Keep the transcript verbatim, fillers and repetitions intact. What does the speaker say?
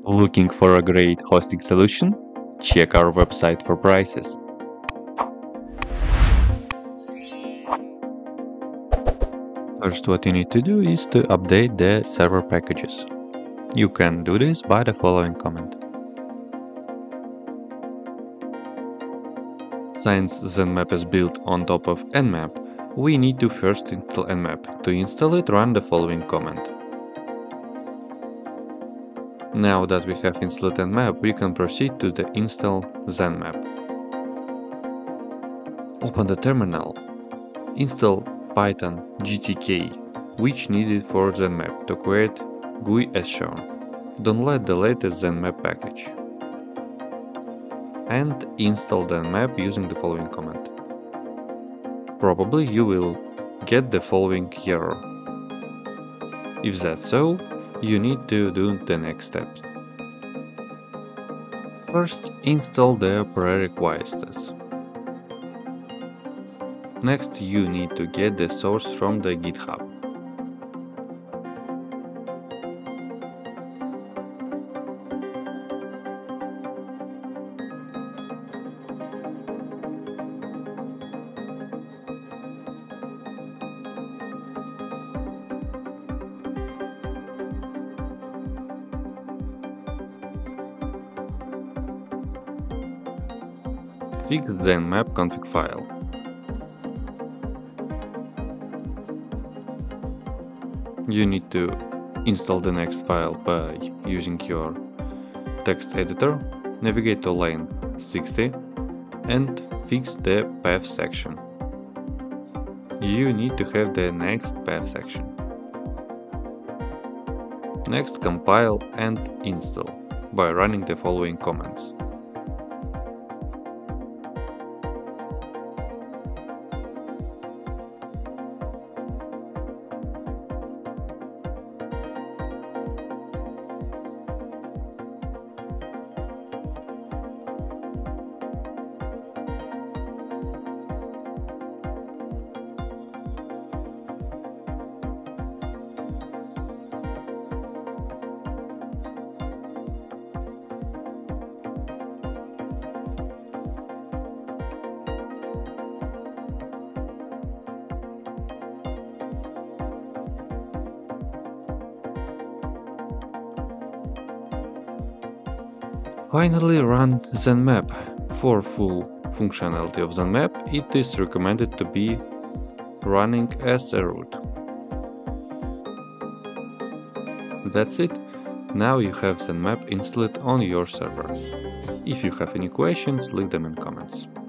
Looking for a great hosting solution? Check our website for prices. First, what you need to do is to update the server packages. You can do this by the following command. Since Zenmap is built on top of nmap, we need to first install nmap. To install it, run the following command. Now that we have installed nmap, we can proceed to the install zenmap. Open the terminal. Install Python G T K, which needed for zenmap to create G U I as shown. Download the latest zenmap package. And install the nmap using the following command. Probably you will get the following error. If that's so, you need to do the next steps. First, install the prerequisites. Next, you need to get the source from the GitHub. Fix the nmap config file. You need to install the next file by using your text editor, navigate to line sixty and fix the path section. You need to have the next path section. Next, compile and install by running the following commands. Finally, run zenmap. For full functionality of zenmap, it is recommended to be running as a root. That's it. Now you have zenmap installed on your server. If you have any questions, leave them in comments.